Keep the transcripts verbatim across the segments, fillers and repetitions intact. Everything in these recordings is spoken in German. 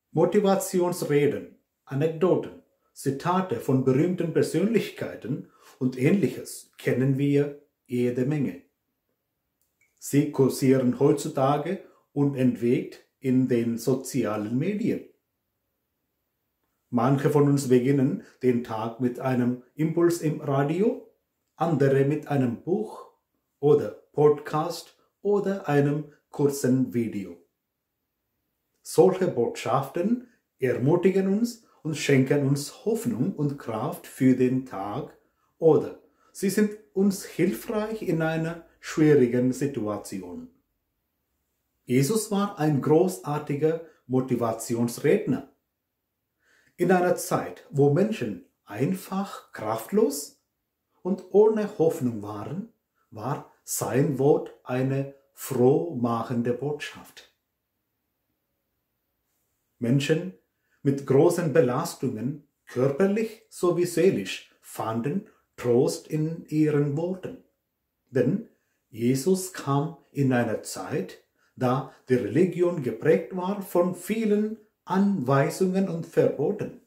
Motivationsreden, Anekdoten, Zitate von berühmten Persönlichkeiten und Ähnliches kennen wir jede Menge. Sie kursieren heutzutage unentwegt in den sozialen Medien. Manche von uns beginnen den Tag mit einem Impuls im Radio, andere mit einem Buch oder Podcast oder einem kurzen Video. Solche Botschaften ermutigen uns und schenken uns Hoffnung und Kraft für den Tag oder sie sind uns hilfreich in einer schwierigen Situation. Jesus war ein großartiger Motivationsredner. In einer Zeit, wo Menschen einfach kraftlos und ohne Hoffnung waren, war sein Wort eine frohmachende Botschaft. Menschen mit großen Belastungen, körperlich sowie seelisch, fanden Trost in ihren Worten. Denn Jesus kam in einer Zeit, da die Religion geprägt war von vielen Anweisungen und Verboten.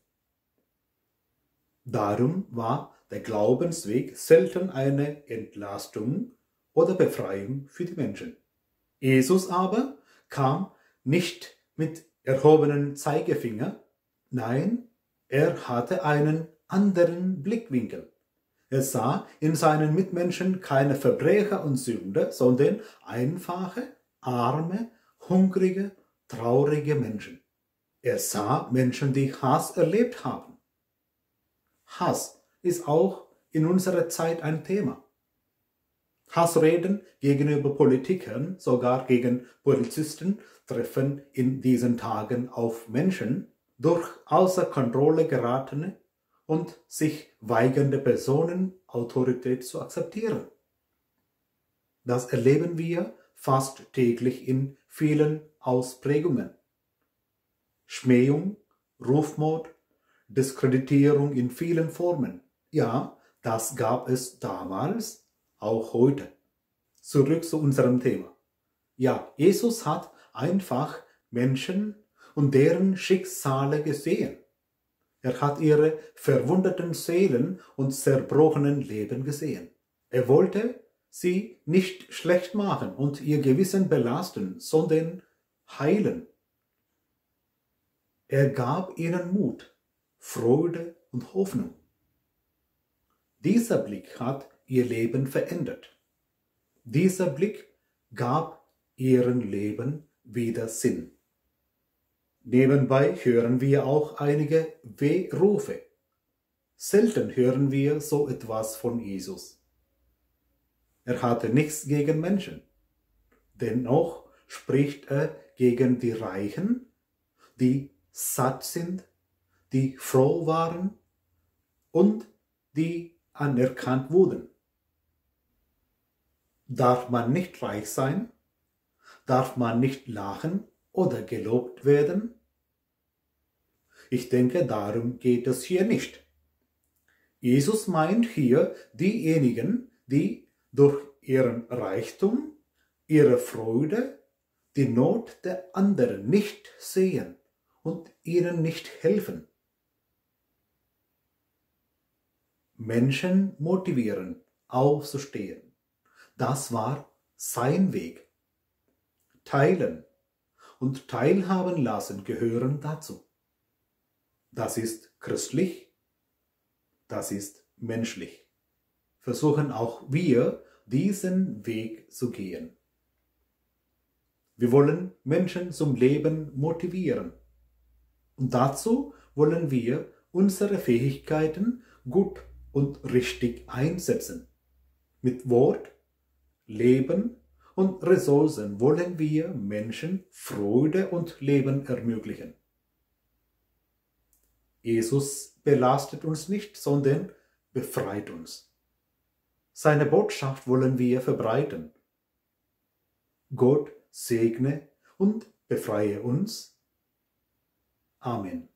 Darum war der Glaubensweg selten eine Entlastung oder Befreiung für die Menschen. Jesus aber kam nicht mit erhobenen Zeigefinger, nein, er hatte einen anderen Blickwinkel. Er sah in seinen Mitmenschen keine Verbrecher und Sünder, sondern einfache, arme, hungrige, traurige Menschen. Er sah Menschen, die Hass erlebt haben. Hass ist auch in unserer Zeit ein Thema. Hassreden gegenüber Politikern, sogar gegen Polizisten, treffen in diesen Tagen auf Menschen, durch außer Kontrolle geratene und sich weigernde Personen Autorität zu akzeptieren. Das erleben wir fast täglich in vielen Ausprägungen. Schmähung, Rufmord, Diskreditierung in vielen Formen. Ja, das gab es damals, auch heute. Zurück zu unserem Thema. Ja, Jesus hat einfach Menschen und deren Schicksale gesehen. Er hat ihre verwundeten Seelen und zerbrochenen Leben gesehen. Er wollte sie nicht schlecht machen und ihr Gewissen belasten, sondern heilen. Er gab ihnen Mut, Freude und Hoffnung. Dieser Blick hat ihr Leben verändert. Dieser Blick gab ihrem Leben wieder Sinn. Nebenbei hören wir auch einige Wehrufe. Selten hören wir so etwas von Jesus. Er hatte nichts gegen Menschen. Dennoch spricht er gegen die Reichen, die satt sind, die froh waren und die anerkannt wurden. Darf man nicht reich sein? Darf man nicht lachen oder gelobt werden? Ich denke, darum geht es hier nicht. Jesus meint hier diejenigen, die durch ihren Reichtum, ihre Freude, die Not der anderen nicht sehen und ihnen nicht helfen. Menschen motivieren, aufzustehen. Das war sein Weg. Teilen und teilhaben lassen gehören dazu. Das ist christlich, das ist menschlich. Versuchen auch wir, diesen Weg zu gehen. Wir wollen Menschen zum Leben motivieren. Und dazu wollen wir unsere Fähigkeiten gut und richtig einsetzen. Mit Wort, Leben und Ressourcen wollen wir Menschen Freude und Leben ermöglichen. Jesus belastet uns nicht, sondern befreit uns. Seine Botschaft wollen wir verbreiten. Gott segne und befreie uns. Amen.